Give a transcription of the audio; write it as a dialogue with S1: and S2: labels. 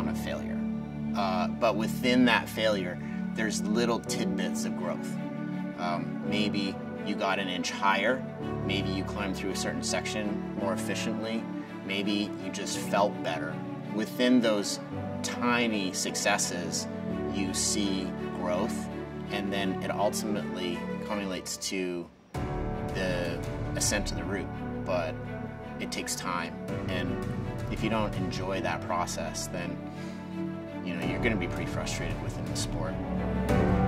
S1: of failure. But within that failure, there's little tidbits of growth. Maybe you got an inch higher, maybe you climbed through a certain section more efficiently, maybe you just felt better. Within those tiny successes, you see growth, and then it ultimately culminates to the ascent to the route. But it takes time, and if you don't enjoy that process, then you're going to be pretty frustrated within the sport.